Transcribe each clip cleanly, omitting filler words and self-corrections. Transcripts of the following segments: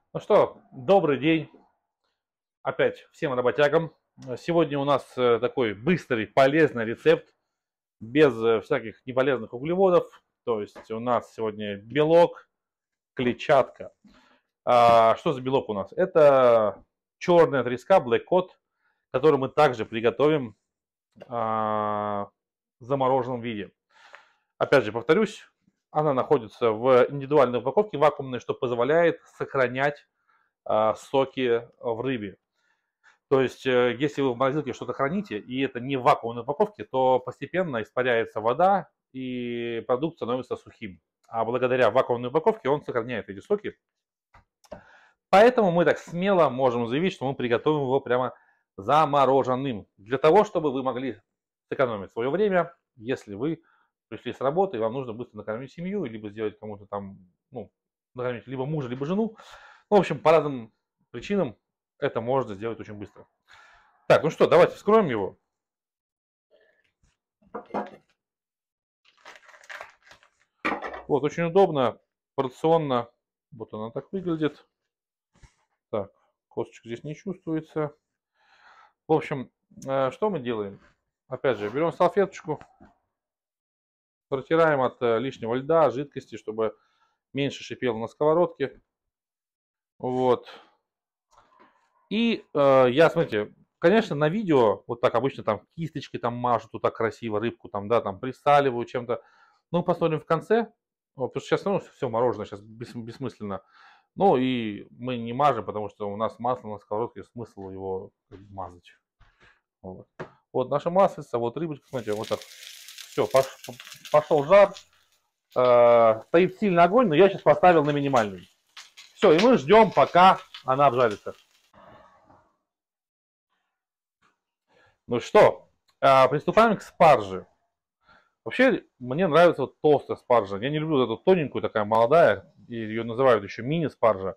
Ну что, добрый день опять всем работягам. Сегодня у нас такой быстрый, полезный рецепт, без всяких неполезных углеводов. То есть у нас сегодня белок, клетчатка. Что за белок у нас? Это черная треска, black cod, которую мы также приготовим в замороженном виде. Опять же, повторюсь, она находится в индивидуальной упаковке вакуумной, что позволяет сохранять соки в рыбе. То есть, если вы в морозилке что-то храните, и это не в вакуумной упаковке, то постепенно испаряется вода, и продукт становится сухим. А благодаря вакуумной упаковке он сохраняет эти соки. Поэтому мы так смело можем заявить, что мы приготовим его прямо замороженным. Для того, чтобы вы могли сэкономить свое время, если вы пришли с работы, и вам нужно быстро накормить семью, либо сделать кому-то там, накормить либо мужа, либо жену. Ну, в общем, по разным причинам это можно сделать очень быстро. Так, ну что, давайте вскроем его. Вот, очень удобно, порционно. Вот она так выглядит. Так, косточка здесь не чувствуется. В общем, что мы делаем? Опять же, берем салфеточку, протираем от лишнего льда, жидкости, чтобы меньше шипело на сковородке. Вот. И я, смотрите, конечно, на видео, вот так обычно там кисточкой там мажут, вот так красиво рыбку там, да, там присаливаю чем-то. Ну, посмотрим в конце. Вот, потому что сейчас, ну, все мороженое, сейчас бессмысленно. Ну, и мы не мажем, потому что у нас масло на сковородке, смысл его мазать. Вот, вот наша маслица, вот рыбочка, смотрите, вот так. Все, пошел жар. Стоит сильный огонь, но я сейчас поставил на минимальный. Все, и мы ждем, пока она обжарится. Ну что, приступаем к спарже. Вообще, мне нравится вот толстая спаржа. Я не люблю эту тоненькую, такая молодая. И ее называют еще мини-спаржа.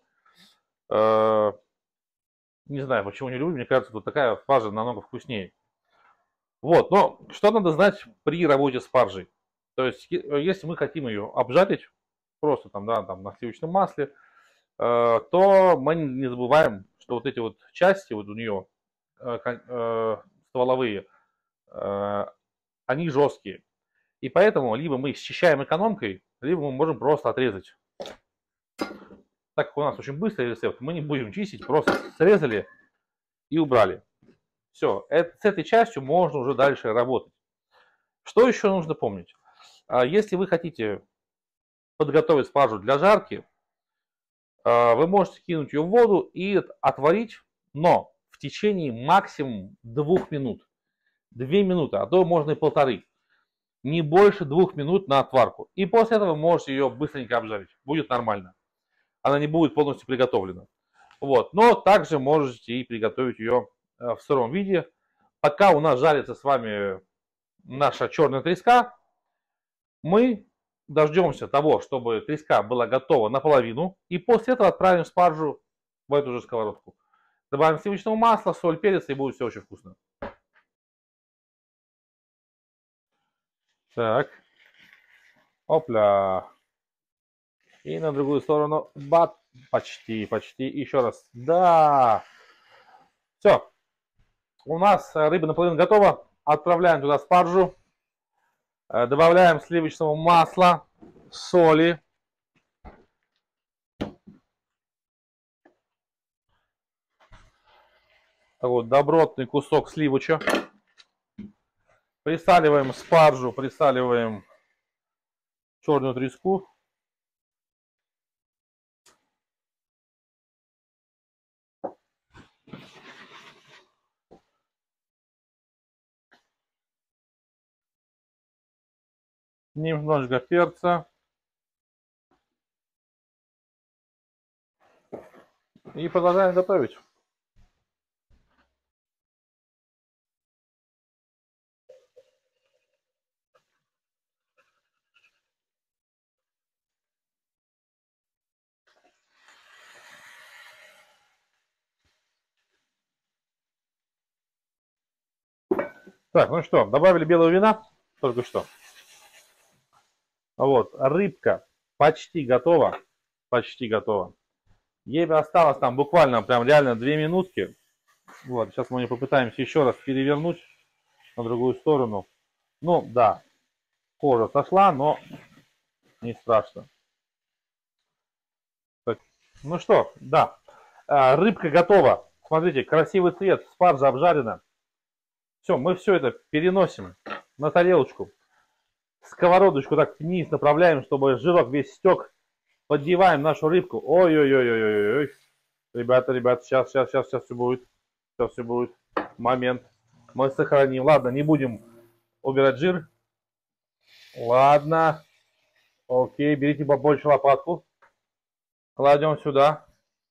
Не знаю, почему не люблю. Мне кажется, вот такая спаржа намного вкуснее. Вот, но что надо знать при работе с спаржей? То есть, если мы хотим ее обжарить, просто там, да, там на сливочном масле, то мы не забываем, что вот эти вот части вот у нее стволовые, они жесткие. И поэтому либо мы счищаем экономкой, либо мы можем просто отрезать. Так как у нас очень быстрый рецепт, мы не будем чистить, просто срезали и убрали. Все, с этой частью можно уже дальше работать. Что еще нужно помнить? Если вы хотите подготовить спаржу для жарки, вы можете кинуть ее в воду и отварить, но в течение максимум 2 минут. 2 минуты, а то можно и 1,5. Не больше 2 минут на отварку. И после этого можете ее быстренько обжарить. Будет нормально. Она не будет полностью приготовлена. Вот. Но также можете и приготовить ее в сыром виде. Пока у нас жарится с вами наша черная треска, мы дождемся того, чтобы треска была готова наполовину. И после этого отправим спаржу в эту же сковородку. Добавим сливочного масла, соль, перец, и будет все очень вкусно. Так. Опля. И на другую сторону. Бат. Почти, почти. Еще раз. Да. Все. У нас рыба наполовину готова. Отправляем туда спаржу. Добавляем сливочного масла, соли. Вот добротный кусок сливоча. Присаливаем спаржу, присаливаем черную треску. Немножко перца. И продолжаем готовить. Так, ну что, добавили белого вина только что. Вот, рыбка почти готова. Почти готова. Ей осталось там буквально прям реально 2 минутки. Вот, сейчас мы попытаемся еще раз перевернуть на другую сторону. Ну, да, кожа сошла, но не страшно. Так, ну что, да, рыбка готова. Смотрите, красивый цвет, спаржа обжарена. Все, мы все это переносим на тарелочку. Сковородочку так вниз направляем, чтобы жирок весь стек. Поддеваем нашу рыбку. Ой-ой-ой-ой-ой-ой. Ребята, сейчас все будет. Сейчас все будет. Момент. Мы сохраним. Ладно, не будем убирать жир. Ладно. Окей, берите побольше лопатку. Кладем сюда.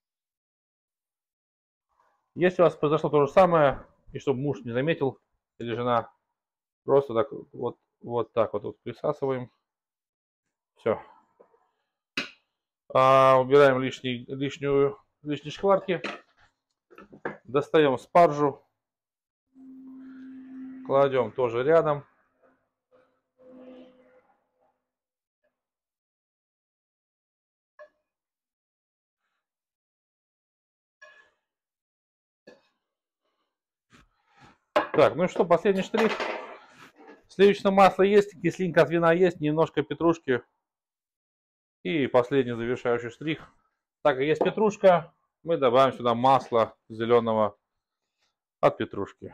Если у вас произошло то же самое, и чтобы муж не заметил, или жена, просто так вот так вот присасываем. Все. Убираем лишние шкварки. Достаем спаржу. Кладем тоже рядом. Так, ну и что, последний штрих. Сливочное масло есть, кислинка от вина есть, немножко петрушки. И последний завершающий штрих. Так как есть петрушка, мы добавим сюда масло зеленого от петрушки.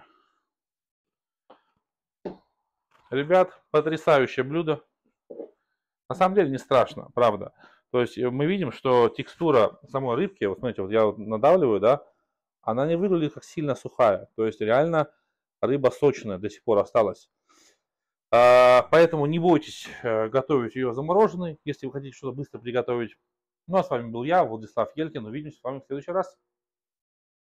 Ребят, потрясающее блюдо. На самом деле не страшно, правда. То есть мы видим, что текстура самой рыбки, вот смотрите, вот я вот надавливаю, да, она не выглядит как сильно сухая. То есть реально рыба сочная до сих пор осталась. Поэтому не бойтесь готовить ее замороженной, если вы хотите что-то быстро приготовить. Ну а с вами был я, Владислав Елькин. Увидимся с вами в следующий раз.